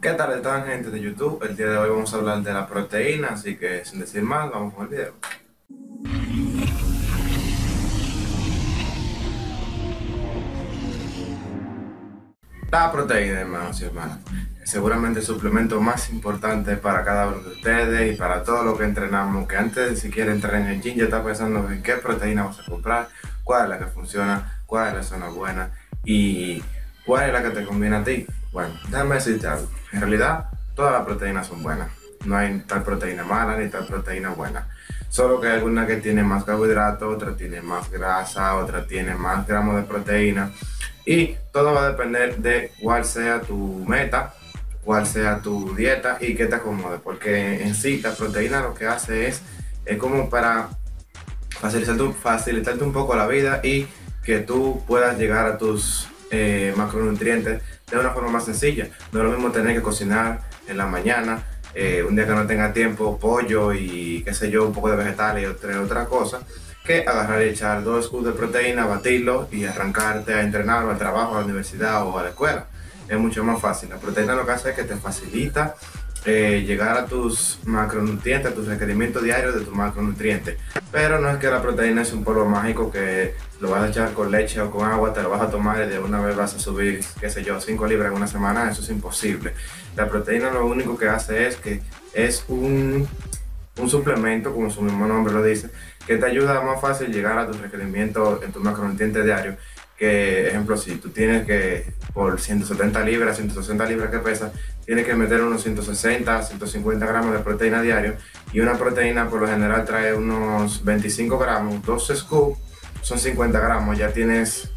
¿Qué tal están, gente de YouTube? El día de hoy vamos a hablar de la proteína, así que sin decir más, vamos con el video. La proteína, hermanos y hermanas, es seguramente el suplemento más importante para cada uno de ustedes y para todos los que entrenamos, que antes de siquiera entrar en el gym ya está pensando en qué proteína vas a comprar, cuál es la que funciona, cuál es la zona buena y cuál es la que te conviene a ti. Bueno, déjame decirte algo. En realidad, todas las proteínas son buenas. No hay tal proteína mala ni tal proteína buena. Solo que hay alguna que tiene más carbohidratos, otra tiene más grasa, otra tiene más gramos de proteína. Y todo va a depender de cuál sea tu meta, cuál sea tu dieta y qué te acomode. Porque en sí la proteína lo que hace es como para facilitarte un poco la vida y que tú puedas llegar a tus macronutrientes de una forma más sencilla. No es lo mismo tener que cocinar en la mañana, un día que no tenga tiempo, pollo y qué sé yo, un poco de vegetales y otra cosa, que agarrar y echar 2 scoops de proteína, batirlo y arrancarte a entrenar o al trabajo, a la universidad o a la escuela. Es mucho más fácil. La proteína lo que hace es que te facilita llegar a tus macronutrientes, a tus requerimientos diarios de tus macronutrientes. Pero no es que la proteína es un polvo mágico que lo vas a echar con leche o con agua, te lo vas a tomar y de una vez vas a subir, qué sé yo, 5 libras en una semana. Eso es imposible. La proteína lo único que hace es que es un suplemento, como su mismo nombre lo dice, que te ayuda a más fácil llegar a tus requerimientos en tus macronutrientes diarios. Que, ejemplo, si tú tienes que, por 170 libras, 160 libras que pesa, tienes que meter unos 160, 150 gramos de proteína diario, y una proteína por lo general trae unos 25 gramos, 2 scoops, son 50 gramos, ya tienes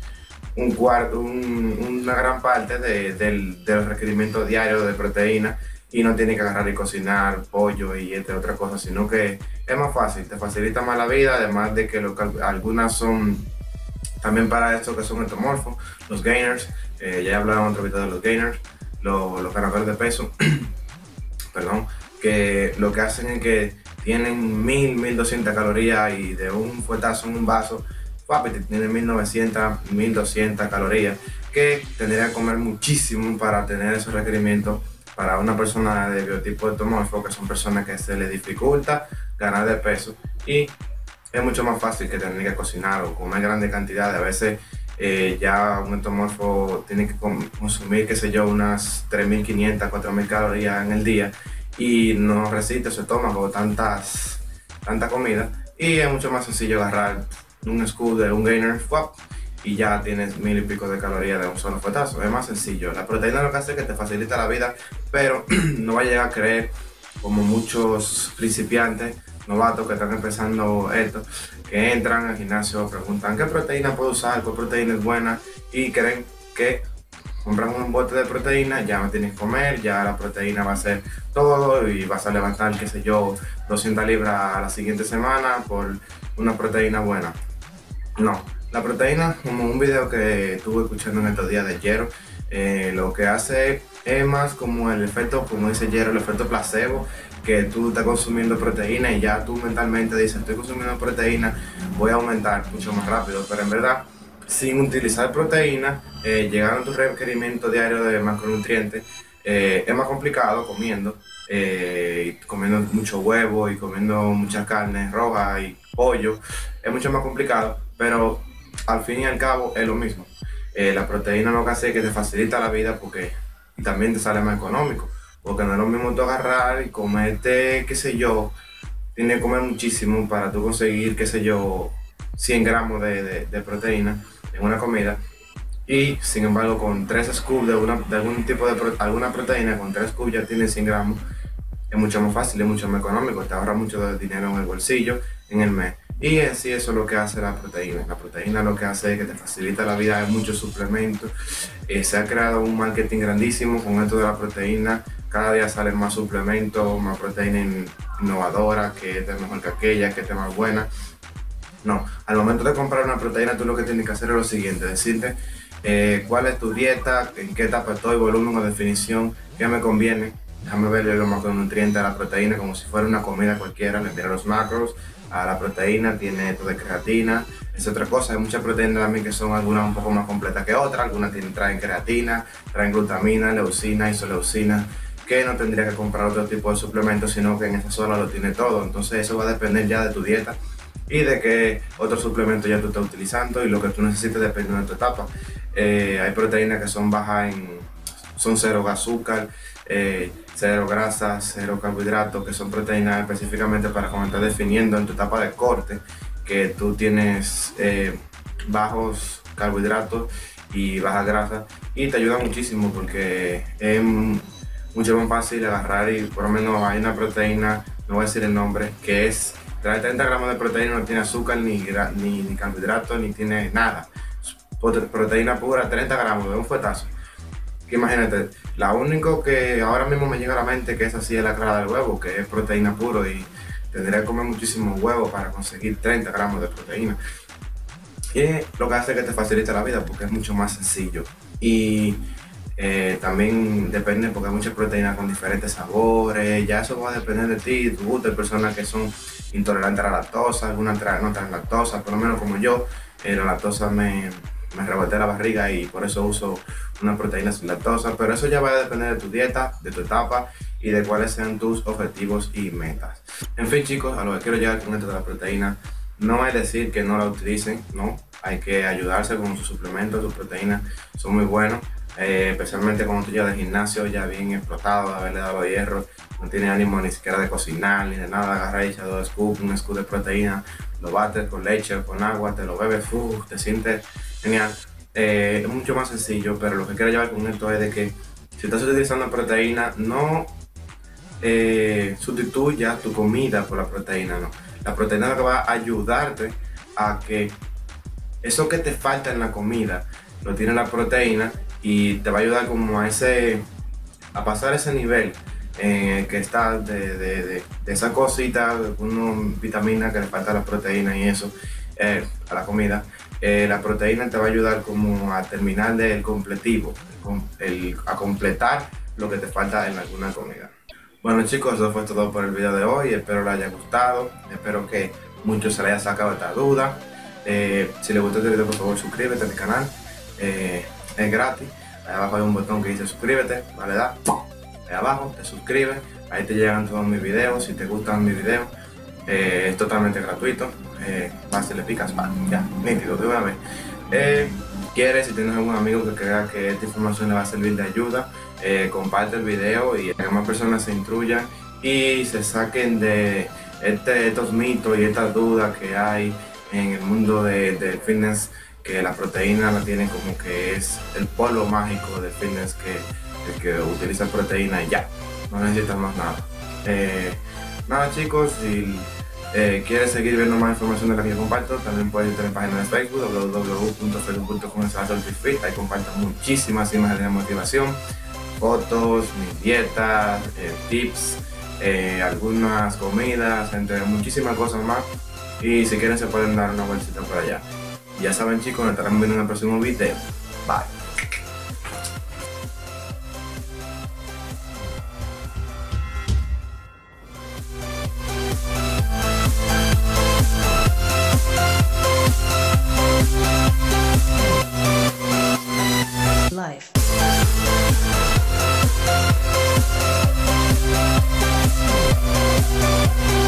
una gran parte de los requerimientos diarios de proteína y no tienes que agarrar y cocinar pollo y entre otras cosas, sino que es más fácil, te facilita más la vida, además de que algunas son también para esto que son endomorfos, los gainers, ya he hablado en otro video de los gainers, los ganadores de peso, perdón, que lo que hacen es que tienen 1200 calorías y de un fuetazo en un vaso, papi, tienen 1900, 1200 calorías, que tendría que comer muchísimo para tener esos requerimientos para una persona de biotipo endomorfo, que son personas que se les dificulta ganar de peso y es mucho más fácil que tener que cocinar o comer grandes cantidades. A veces ya un endomorfo tiene que consumir, qué sé yo, unas 3500, 4000 calorías en el día y no resiste su estómago tanta comida. Y es mucho más sencillo agarrar un scoop de un gainer y ya tienes 1000 y pico de calorías de un solo fuetazo. Es más sencillo. La proteína lo que hace es que te facilita la vida, pero no va a llegar a creer como muchos principiantes novatos que están empezando esto, que entran al gimnasio, preguntan qué proteína puedo usar, cuál proteína es buena y creen que compran un bote de proteína, ya no tienes que comer, ya la proteína va a ser todo y vas a levantar, qué sé yo, 200 libras a la siguiente semana por una proteína buena. No, la proteína, como un video que estuve escuchando en estos días de Jero, lo que hace es más como el efecto, como dice Jero, el efecto placebo, que tú estás consumiendo proteína y ya tú mentalmente dices, estoy consumiendo proteína, voy a aumentar mucho más rápido, pero en verdad, sin utilizar proteína, llegar a tu requerimiento diario de macronutrientes, es más complicado comiendo mucho huevo y comiendo muchas carnes rojas y pollo, es mucho más complicado, pero al fin y al cabo es lo mismo. La proteína lo que hace es que te facilita la vida porque también te sale más económico. Porque no es lo mismo tú agarrar y comerte, qué sé yo, tienes que comer muchísimo para tú conseguir, qué sé yo, 100 gramos de proteína en una comida. Y sin embargo, con 3 scoops de algún tipo de alguna proteína, con 3 scoops ya tienes 100 gramos. Es mucho más fácil, es mucho más económico, te ahorra mucho de dinero en el bolsillo en el mes. Y en sí eso es lo que hace la proteína. La proteína lo que hace es que te facilita la vida, hay muchos suplementos. Se ha creado un marketing grandísimo con esto de la proteína. Cada día salen más suplementos, más proteína innovadora, que es mejor que aquella, que es más buena. No, al momento de comprar una proteína tú lo que tienes que hacer es lo siguiente, decirte cuál es tu dieta, en qué etapa estoy, volumen o definición, qué me conviene. Déjame verle los macronutrientes a la proteína como si fuera una comida cualquiera, le mira los macros a la proteína, tiene esto de creatina, es otra cosa. Hay muchas proteínas también que son algunas un poco más completas que otras, algunas traen creatina, traen glutamina, leucina, isoleucina que no tendría que comprar otro tipo de suplementos, sino que en esa sola lo tiene todo. Entonces eso va a depender ya de tu dieta y de qué otro suplemento ya tú estás utilizando y lo que tú necesites dependiendo de tu etapa. Hay proteínas que son bajas son cero azúcar, cero grasa, cero carbohidratos, que son proteínas específicamente para cuando estás definiendo en tu etapa de corte, que tú tienes bajos carbohidratos y baja grasa, y te ayuda muchísimo porque es mucho más fácil agarrar y por lo menos hay una proteína, no voy a decir el nombre, que es trae 30 gramos de proteína, no tiene azúcar ni carbohidratos ni tiene nada, proteína pura, 30 gramos de un fuetazo. Que imagínate, la único que ahora mismo me llega a la mente que es así es la clara del huevo, que es proteína puro, y tendría que comer muchísimo huevo para conseguir 30 gramos de proteína. Y lo que hace que te facilite la vida porque es mucho más sencillo. Y también depende porque hay muchas proteínas con diferentes sabores, ya eso va a depender de ti, tu gusto. Hay personas que son intolerantes a la lactosa, algunas no traen lactosa, por lo menos como yo, la lactosa me revoltea la barriga y por eso uso una proteína sin lactosa, pero eso ya va a depender de tu dieta, de tu etapa y de cuáles sean tus objetivos y metas. En fin, chicos, a lo que quiero llegar con esto de la proteína, no es decir que no la utilicen, no, hay que ayudarse con sus suplementos, sus proteínas son muy buenos, especialmente cuando tú ya de gimnasio, ya bien explotado, de haberle dado hierro, no tienes ánimo ni siquiera de cocinar ni de nada, agarra y echa un scoop de proteína, lo bates con leche o con agua, te lo bebes, te sientes genial. Es mucho más sencillo, pero lo que quiero llevar con esto es de que si estás utilizando proteína, no sustituya tu comida por la proteína, no. La proteína es lo que va a ayudarte a que eso que te falta en la comida lo tiene la proteína y te va a ayudar como a pasar ese nivel que está de esa cosita, una vitamina que le falta a la proteína y eso, a la comida. La proteína te va a ayudar como a terminar del completivo, a completar lo que te falta en alguna comida. Bueno chicos, eso fue todo por el video de hoy, espero les haya gustado, espero que muchos se les haya sacado esta duda. Si les gustó este video, por favor suscríbete al canal, es gratis. Ahí abajo hay un botón que dice suscríbete, vale, da ahí abajo, te suscribes, ahí te llegan todos mis videos. Si te gustan mis videos, es totalmente gratuito, vas y le picas, ya, nítido, de una vez. Si tienes algún amigo que crea que esta información le va a servir de ayuda, comparte el video y que más personas se instruyan y se saquen de estos mitos y estas dudas que hay en el mundo del fitness, que la proteína la tienen como que es el polvo mágico del fitness, que el que utiliza proteína y ya, no necesitas más nada. Nada chicos, si quieres seguir viendo más información de la que yo comparto, también puedes ir a mi página de Facebook, www.facebook.com/saltyfit. Ahí comparto muchísimas imágenes de motivación, fotos, mis dietas, tips, algunas comidas, entre muchísimas cosas más. Y si quieren se pueden dar una vueltita por allá. Ya saben chicos, nos estaremos viendo en el próximo video. Bye. Life.